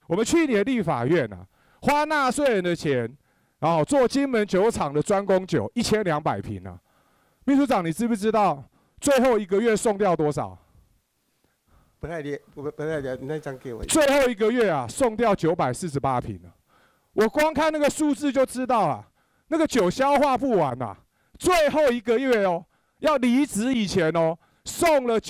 我们去年立法院啊，花纳税人的钱，然后做金门酒厂的专供酒1200瓶啊。秘书长，你知不知道最后1个月送掉多少？ 不太了，你那张给我。 最后1个月啊，送掉948瓶啊。我光看那个数字就知道啊，那个酒消化不完啊。最后1个月哦，要离职以前哦，送了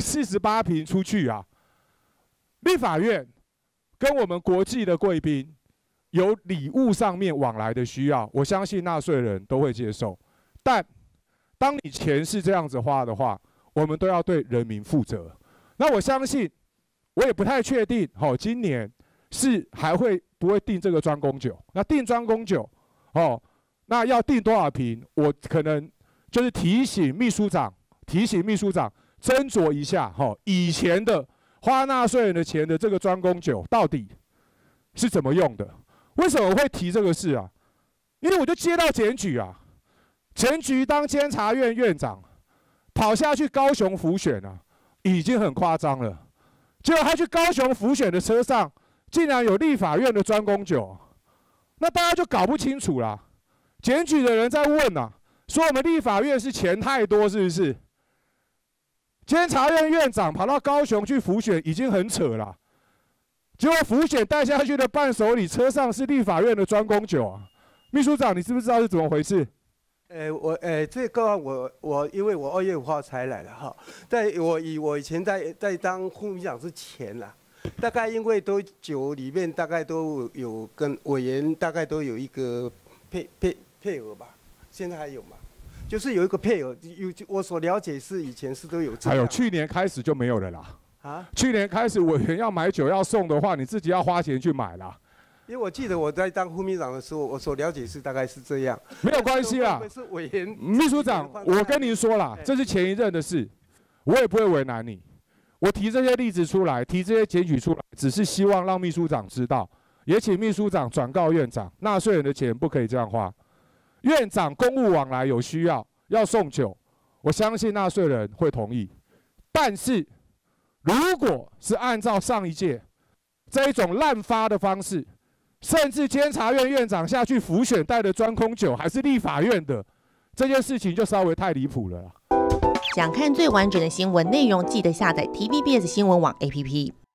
948瓶出去啊。立法院跟我们国际的贵宾有礼物上面往来的需要，我相信纳税人都会接受。但当你钱是这样子花的话，我们都要对人民负责。那我相信，我也不太确定，今年是还会不会订这个专供酒？那订专供酒，那要订多少瓶？我可能就是提醒秘书长斟酌一下，以前的花纳税人的钱的这个专供酒到底是怎么用的？为什么会提这个事啊？因为我就接到检举啊，前局当监察院院长，跑下去高雄辅选啊。已经很夸张了，结果他去高雄辅选的车上，竟然有立法院的专供酒，那大家就搞不清楚了。检举的人在问啊，说我们立法院是钱太多是不是？监察院院长跑到高雄去辅选，已经很扯了。结果辅选带下去的伴手礼车上是立法院的专供酒啊。秘书长，你知不知道是怎么回事？ 这个我因为我2月5号才来的哈，我以前在当副秘书长之前啦，大概因为都酒里面大概都有跟委员大概都有一个配额吧，现在还有吗？就是有一个配额，我所了解是以前是都有这样。 还有去年开始就没有了啦。 啊？去年开始委员要买酒要送的话，你自己要花钱去买啦。 因为我记得我在当副秘书长的时候，我所了解是大概是这样。 没有关系啦， 是委员秘书长，我跟您说啦，这是前一任的事，我也不会为难你。我提这些例子出来，提这些检举出来，只是希望让秘书长知道，也请秘书长转告院长，纳税人的钱不可以这样花。院长公务往来有需要，要送酒，我相信纳税人会同意。但是，如果是按照上一届这一种滥发的方式，甚至监察院院长下去辅选带的专供酒还是立法院的，这件事情就稍微太离谱了啦。 想看最完整的新闻内容，记得下载 TVBS 新闻网 APP。